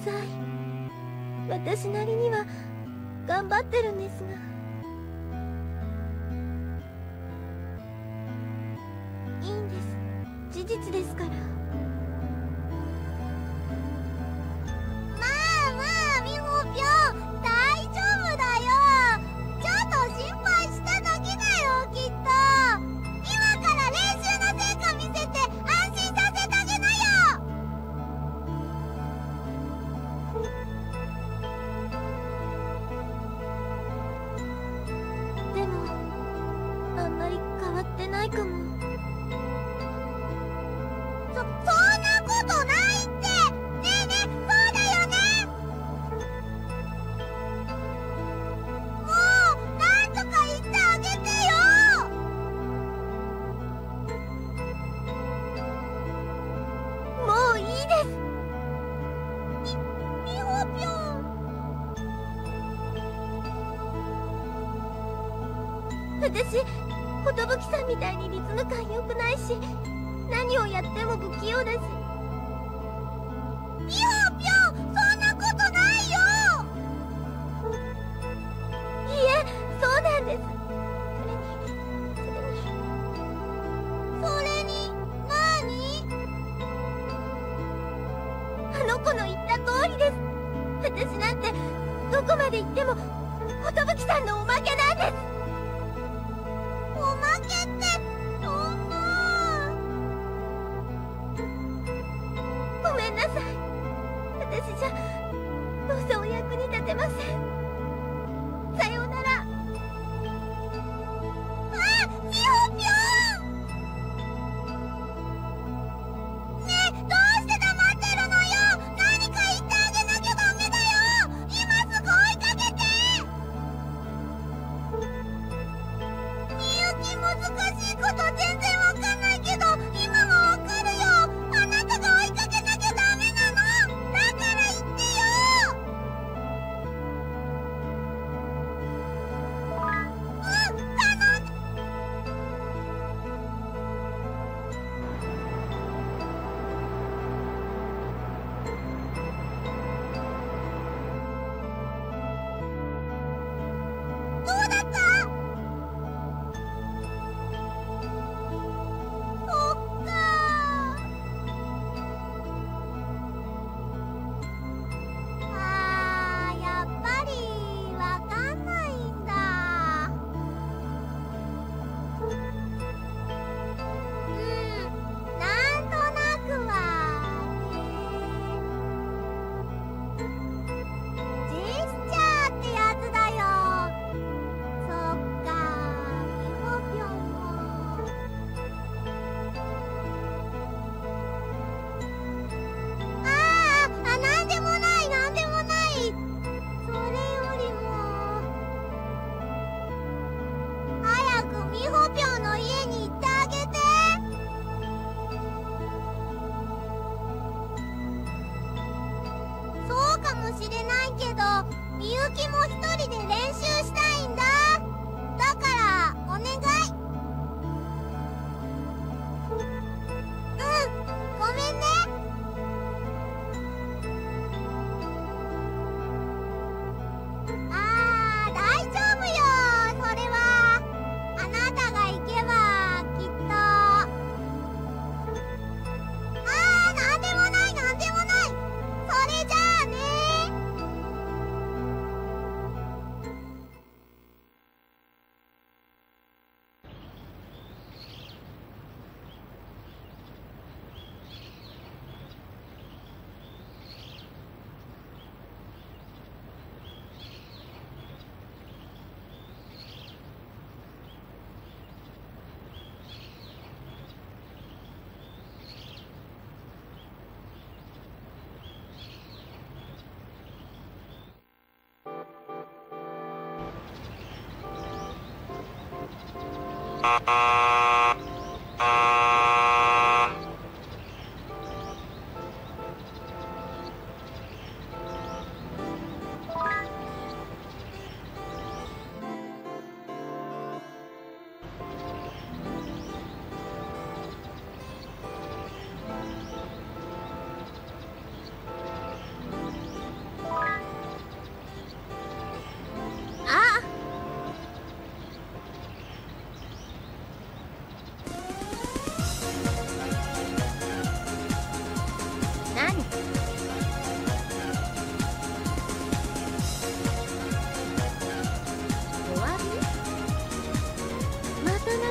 さい。私なりには頑張ってるんですが。いいんです。事実ですから。 まあまあ、みほぴょん、大丈夫だよ。ちょっと心配しただけだよ、きっと。今から練習の成果見せて安心させてあげなよ。 でもあんまり変わってないかも。 そんなことないって。ねえねえ、そうだよね。もうなんとか言ってあげてよ。 もういいです。 みほぴょん。 私、寿さんみたいにリズム感良くないし、何をやっても不器用だし。 みほぴょん、そんなことないよ。 いいえ、そうなんです。 それになに？ あの子の言った通りです。私なんてどこまで行っても寿さんのおまけなんです。 おまけってそんな。 ごめんなさい。私じゃどうせお役に立てません。さようなら。 あ、みほぴょん。ねえ、どうして黙ってるのよ。何か言ってあげなきゃダメだよ。今すぐ追いかけて。みゆき、難しいこと全然わかんないけど今はわかるよ。あなたが追いかけなきゃダメなの。だから言ってよ。頼んで。どうだった？そっか。やっぱりわかんないんだ。なんとなくはね。ジェスチャーってやつだよ。そっか、みほぴょんも。なんでもない、なんでもない。それよりも早くみほぴょんの家に行ってあげて。そうかもしれないけど、みゆきも一人で練習したいんだ。だからお願い。ごめんね。大丈夫よ。それはあなたが行けばきっと。なんでもない、なんでもない。それじゃあね。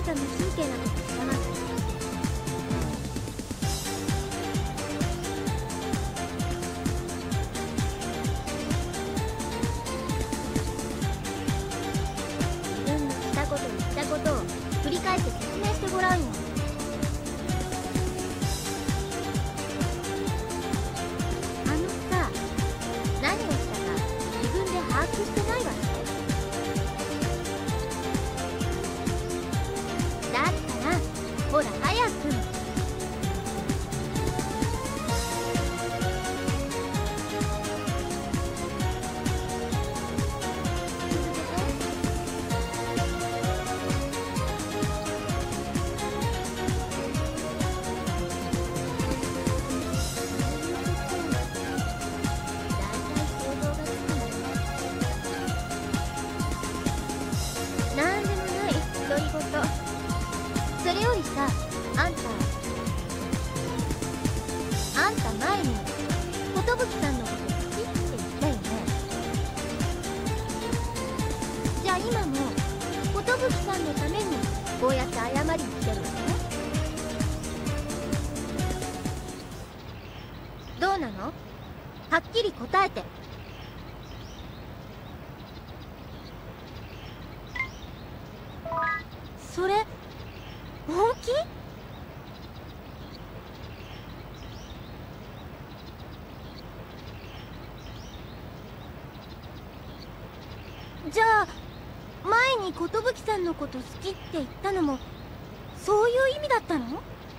た無神経なこと知らない。自分のしたこと言ったことを振り返って説明してごらんよ。あのさ、何をしたか自分で把握してないわね。だったらほら早く。なんでもない独り言。それよりさ、あんた前に寿さんのこと好きって言ったよね。じゃあ今も寿さんのためにこうやって謝りに来てるわね。どうなの？はっきり答えて。それ本気？じゃあ前に寿さんのこと好きって言ったのもそういう意味だったの？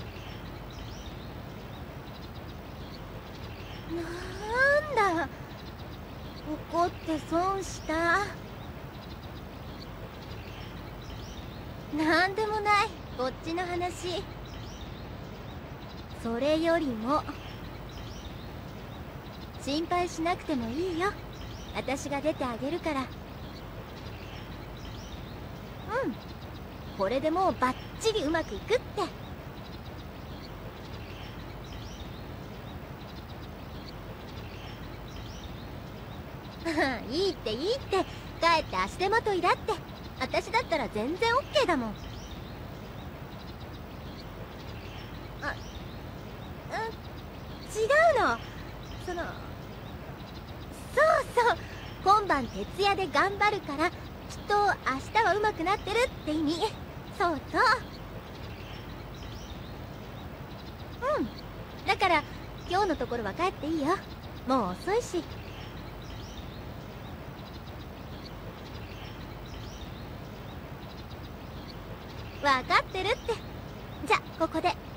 なんだ、怒って損した。なんでもない、こっちの話。それよりも心配しなくてもいいよ。私が出てあげるから。これでもうバッチリうまくいくって。いいっていいって、帰って足手まといだって。私だったら全然 OK だもん。違うの。そうそう、今晩徹夜で頑張るからきっと明日は上手くなってるって意味。そうそう。だから今日のところは帰っていいよ。もう遅いし。分かってるって。じゃ、ここで。